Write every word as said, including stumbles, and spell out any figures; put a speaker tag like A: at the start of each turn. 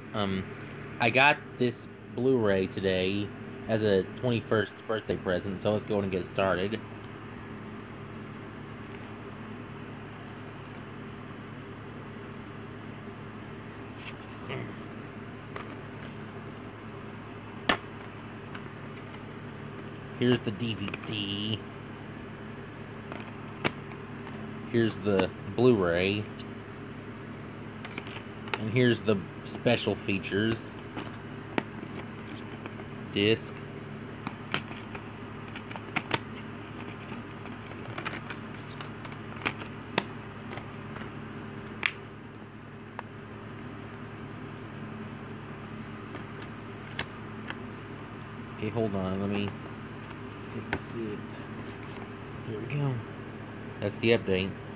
A: Um, I got this Blu-ray today as a twenty-first birthday present, so let's go and get started. Here's the D V D. Here's the Blu-ray. And here's the special features. Disc. Okay, hold on, let me fix it. Here we go. That's the update.